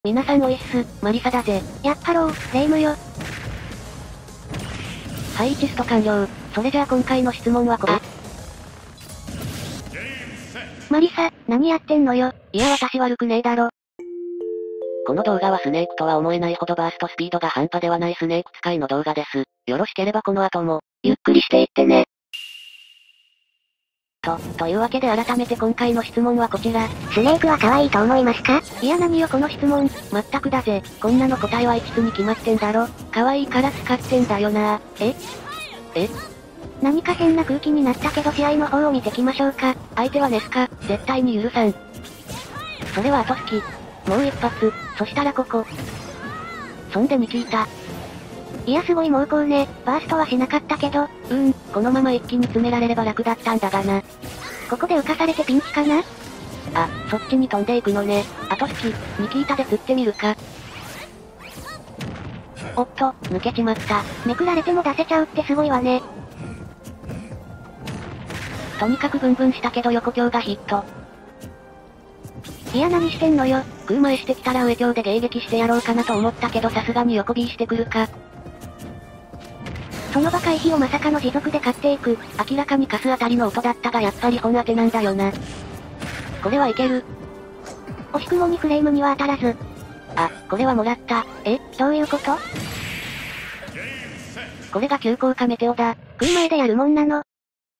皆さんおいっす、マリサだぜ。 やっぱろう、レイムよ。 はい、1スト完了。それじゃあ今回の質問はこれ。 マリサ、何やってんのよ。 いや私悪くねえだろ。この動画はスネークとは思えないほどバーストスピードが半端ではないスネーク使いの動画です。よろしければこの後も、 ゆっくりしていってね。 というわけで改めて今回の質問はこちら。 スネークは可愛いと思いますか？ いや何よこの質問。まったくだぜ。こんなの答えは5つに決まってんだろ。可愛いから使ってんだよな。え何か変な空気になったけど試合の方を見てきましょうか。 相手はネスカ、絶対に許さん。それは後吹き。もう一発、そしたらここ。そんでニキータ。 いやすごい猛攻ね、バーストはしなかったけど。 このまま一気に詰められれば楽だったんだがな。 ここで浮かされてピンチかな？ あ、そっちに飛んでいくのね。後吹き、ニキータで釣ってみるか。おっと、抜けちまった。 めくられても出せちゃうってすごいわね。 とにかくブンブンしたけど横強がヒット。 いや何してんのよ。 空前してきたら上強で迎撃してやろうかなと思ったけどさすがに横 B してくるか。 その場回避をまさかの持続で勝っていく。 明らかにカス当たりの音だったがやっぱり本当てなんだよな。これはいける。 惜しくも2フレームには当たらず。 あ、これはもらった。 どういうこと？ これが急降下メテオだ。 空前でやるもんなの？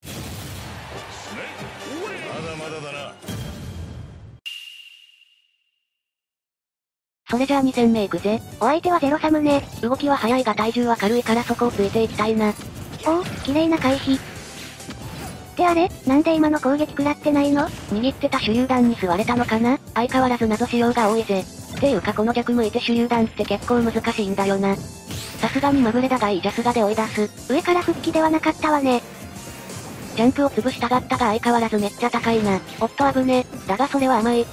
それじゃあ2戦目いくぜ。 お相手はゼロサムね。 動きは速いが体重は軽いからそこをついていきたいな。 おお、綺麗な回避。ってあれ？なんで今の攻撃食らってないの？ 握ってた手榴弾に吸われたのかな？相変わらず謎仕様が多いぜ。っていうかこの逆向いて手榴弾って結構難しいんだよな。さすがにまぐれだがいいジャスガで追い出す。 上から復帰ではなかったわね。 ジャンプを潰したがったが相変わらずめっちゃ高いな。おっと危ね。だがそれは甘い。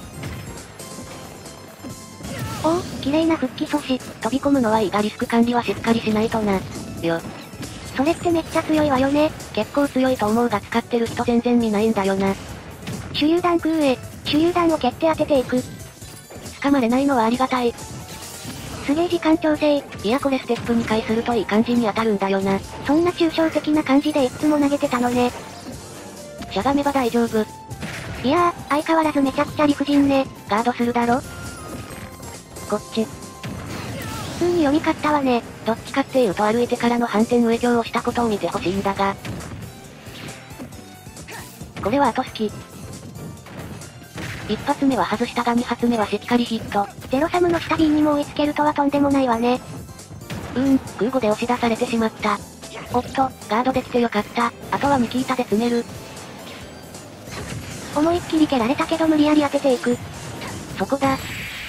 おお、綺麗な復帰阻止。 飛び込むのはいいがリスク管理はしっかりしないとな。よ。 それってめっちゃ強いわよね。 結構強いと思うが使ってる人全然見ないんだよな。 手榴弾空へ。手榴弾を蹴って当てていく。 掴まれないのはありがたい。 すげえ時間調整。 いやこれステップ2回するといい感じに当たるんだよな。 そんな抽象的な感じでいつも投げてたのね。 しゃがめば大丈夫。 いやー、相変わらずめちゃくちゃ理不尽ね。 ガードするだろ？こっち。 普通に読み勝ったわね。 どっちかっていうと歩いてからの反転上強をしたことを見てほしいんだが。これは後吹き。一発目は外したが二発目はしっかりヒット。 ゼロサムの下 B にも追いつけるとはとんでもないわね。 空母で押し出されてしまった。おっと、ガードできてよかった。あとはニキータで詰める。 思いっきり蹴られたけど無理やり当てていく。 そこだ。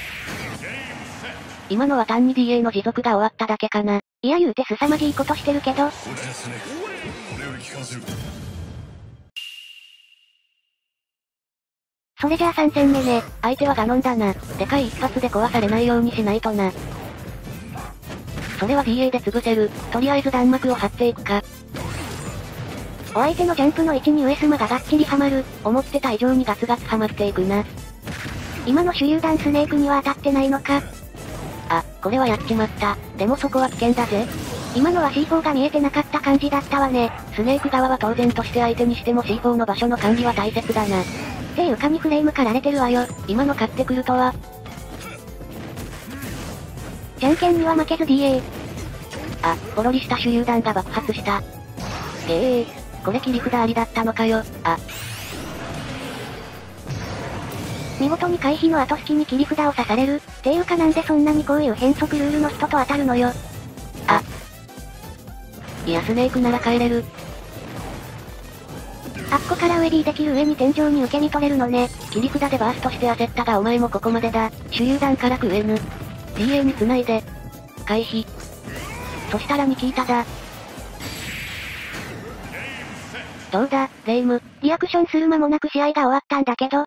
今のは単に DA の持続が終わっただけかな。 いや言うて凄まじいことしてるけど。それじゃあ3戦目ね。 相手はガノンだな。でかい一発で壊されないようにしないとな。それは DA で潰せる。とりあえず弾幕を張っていくか。 お相手のジャンプの位置に上スマががっちりはまる。 思ってた以上にガツガツはまっていくな。 今の手榴弾スネークには当たってないのか。 あ、これはやっちまった。でもそこは危険だぜ。 今のは C4 が見えてなかった感じだったわね。 スネーク側は当然として相手にしても C4 の場所の管理は大切だな。 っていうかにフレームかられてるわよ。 今の勝ってくるとは。 じゃんけんには負けず DA。 あ、ポロリした手榴弾が爆発した。これ切り札ありだったのかよ。 見事に回避の後隙に切り札を刺される。っていうかなんでそんなにこういう変則ルールの人と当たるのよ。 いやスネークなら帰れる。 あっこから上 B できる上に天井に受け身取れるのね。 切り札でバーストして焦ったがお前もここまでだ。手榴弾から食えぬ。DA に繋いで。回避。そしたらニキータだ。どうだ、レイム。 リアクションする間もなく試合が終わったんだけど。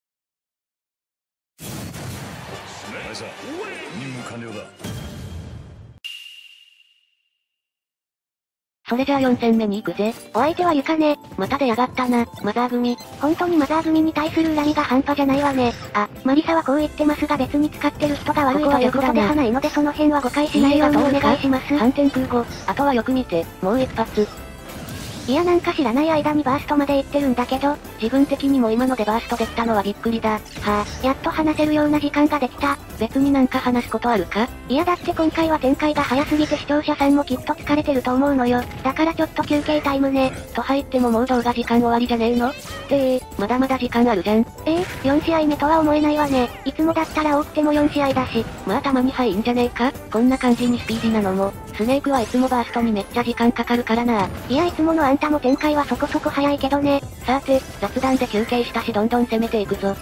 それじゃあ4戦目に行くぜ。 お相手はゆかね。 また出やがったな、マザー組。 本当にマザー組に対する恨みが半端じゃないわね。あ、マリサはこう言ってますが別に使ってる人が悪いということではないのでその辺は誤解しないようにお願いします。 反転空母、あとはよく見て、もう一発。 いやなんか知らない間にバーストまで行ってるんだけど、 自分的にも今のでバーストできたのはびっくりだ。はぁ、やっと話せるような時間ができた。 別になんか話すことあるか？ いやだって今回は展開が早すぎて視聴者さんもきっと疲れてると思うのよ。だからちょっと休憩タイムね。 と入ってももう動画時間終わりじゃねえの？まだまだ時間あるじゃん。 4試合目とは思えないわね。いつもだったら多くても4試合だし。 まあたまにはいいんじゃねえか？こんな感じにスピーディなのも。スネークはいつもバーストにめっちゃ時間かかるからな。 いやいつものあんたも展開はそこそこ早いけどね。 さて、雑談で休憩したしどんどん攻めていくぞ。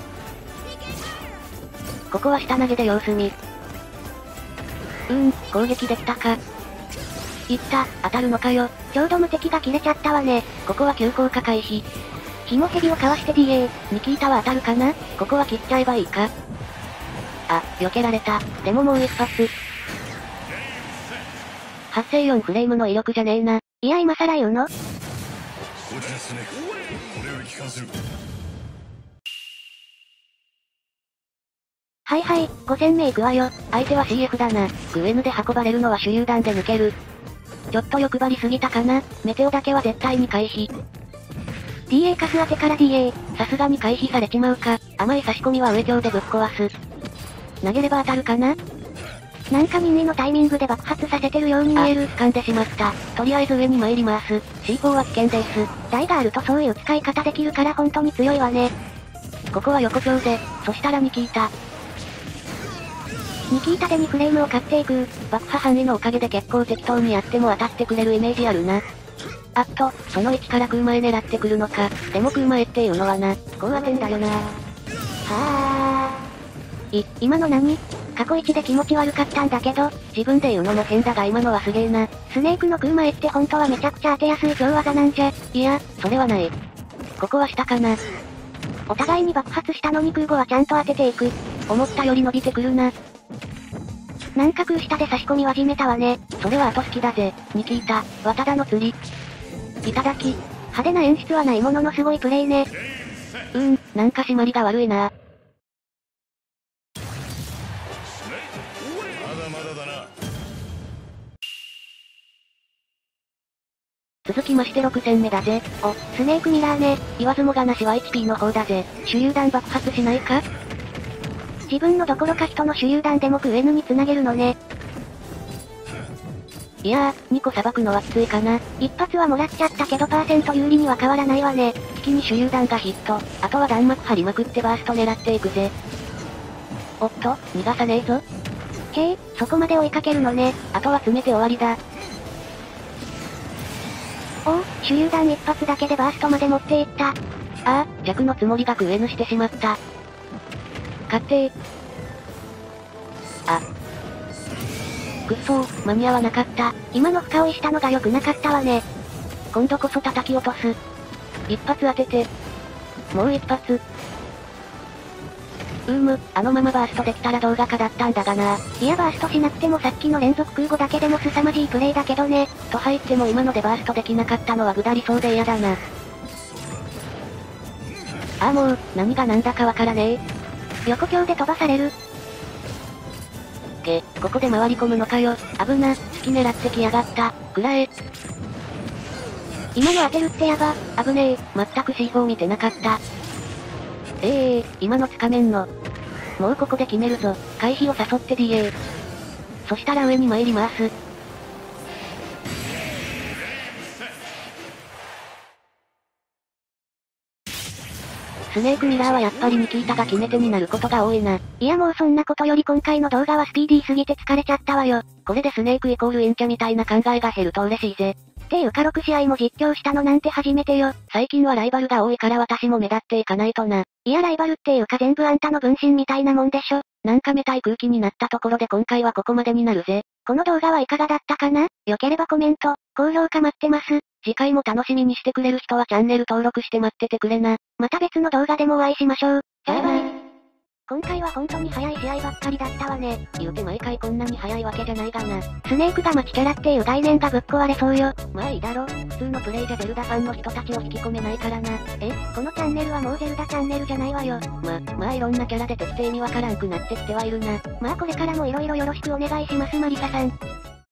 ここは下投げで様子見。攻撃できたか。いった、当たるのかよ。 ちょうど無敵が切れちゃったわね。 ここは急降下回避。 紐ヘビをかわして DA。 ニキータは当たるかな？ここは切っちゃえばいいか。あ、避けられた。でももう一発。発生4フレームの威力じゃねえな。 いや今更言うの？ こちらスネーク、これを聞かせる。 はいはい、5戦目行くわよ。 相手は CF だな。グエヌで運ばれるのは手榴弾で抜ける。ちょっと欲張りすぎたかな。メテオだけは絶対に回避。 DA カス当てから DA。 さすがに回避されちまうか。甘い差し込みは上強でぶっ壊す。投げれば当たるかな？ なんかミニのタイミングで爆発させてるように見える。 掴んでしまった。とりあえず上に参ります。C4 は危険です。 台があるとそういう使い方できるから本当に強いわね。 ここは横丁で、そしたらニキータ。 ニキータで2フレームを買っていく。 爆破範囲のおかげで結構適当にやっても当たってくれるイメージあるな。あっと、その位置から空前狙ってくるのか。でも空前っていうのはな、高当てんだよな。 今の何？過去一で気持ち悪かったんだけど、 自分で言うのも変だが今のはすげえな。 スネークの空前って本当はめちゃくちゃ当てやすい強技なんじゃ。 いや、それはない。ここは下かな。 お互いに爆発したのに空母はちゃんと当てていく。 思ったより伸びてくるな。 なんか空下で差し込み始めたわね。 それは後好きだぜ。ニキータ、綿田の釣り。いただき。 派手な演出はないもののすごいプレイね。 なんか締まりが悪いな。続きまして6戦目だぜ。 お、スネークミラーね。 言わずもがなしは HP の方だぜ。手榴弾爆発しないか？ 自分のどころか人の手榴弾でもクエヌに繋げるのね。 いやー、2個さばくのはきついかな。 一発はもらっちゃったけどパーセント有利には変わらないわね。 危機に手榴弾がヒット。あとは弾幕張りまくってバースト狙っていくぜ。おっと、逃がさねえぞ。 へえ、そこまで追いかけるのね。 あとは詰めて終わりだ。 おお、手榴弾一発だけでバーストまで持っていった。 弱のつもりがクエヌしてしまった。勝ってー。くっそー、間に合わなかった。 今の深追いしたのが良くなかったわね。 今度こそ叩き落とす。一発当てて。もう一発。あのままバーストできたら動画化だったんだがな。 いやバーストしなくてもさっきの連続空母だけでも凄まじいプレイだけどね。 と入っても今のでバーストできなかったのはぐだりそうで嫌だな。もう、何が何だかわからねえ。 横強で飛ばされる。 ここで回り込むのかよ。危な、隙狙ってきやがった。くらえ。 今の当てるってやば。 危ねえ、全く C4 見てなかった。今のつかめんの。もうここで決めるぞ。回避を誘って DA。そしたら上に参ります。スネークミラーはやっぱりニキータが決め手になることが多いな。 いやもうそんなことより今回の動画はスピーディーすぎて疲れちゃったわよ。 これでスネークイコールインチャみたいな考えが減ると嬉しいぜ。 っていうか6試合も実況したのなんて初めてよ。 最近はライバルが多いから私も目立っていかないとな。 いやライバルっていうか全部あんたの分身みたいなもんでしょ。 なんかめたい空気になったところで今回はここまでになるぜ。 この動画はいかがだったかな？良ければコメント、高評価待ってます。 次回も楽しみにしてくれる人はチャンネル登録して待っててくれな。 また別の動画でもお会いしましょう。バイバイ。 今回は本当に早い試合ばっかりだったわね。 言うて毎回こんなに早いわけじゃないがな。 スネークが待ちキャラっていう概念がぶっ壊れそうよ。 まあいいだろ。普通のプレイじゃゼルダファンの人たちを引き込めないからな。 このチャンネルはもうゼルダチャンネルじゃないわよ。 まあいろんなキャラで適正にわからんくなってきてはいるな。 まあこれからも色々よろしくお願いしますマリサさん。